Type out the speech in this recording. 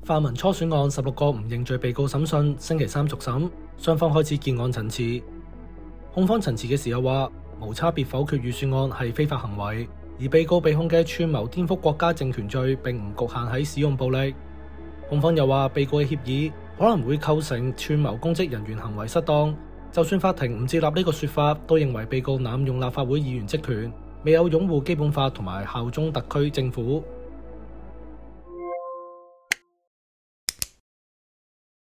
泛民初選案16個唔認罪被告審訊，星期三續審，雙方開始結案陳詞。控方陳詞嘅時候話，無差別否決預算案係非法行為，而被告被控嘅串謀顛覆國家政權罪並唔局限喺使用暴力。控方又話，被告嘅協議可能會構成串謀公職人員行為失當，就算法庭唔接納呢個說法，都認為被告濫用立法會議員職權，未有擁護基本法同埋效忠特區政府。